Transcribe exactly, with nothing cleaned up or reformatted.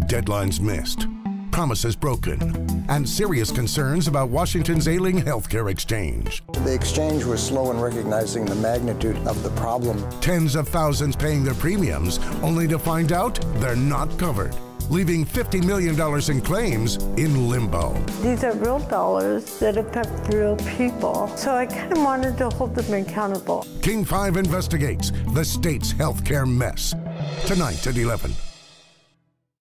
deadlines missed, promises broken, and serious concerns about Washington's ailing healthcare exchange. The exchange was slow in recognizing the magnitude of the problem. Tens of thousands paying their premiums only to find out they're not covered, leaving fifty million dollars in claims in limbo. These are real dollars that affect real people, so I kind of wanted to hold them accountable. King five investigates the state's healthcare mess. Tonight at eleven.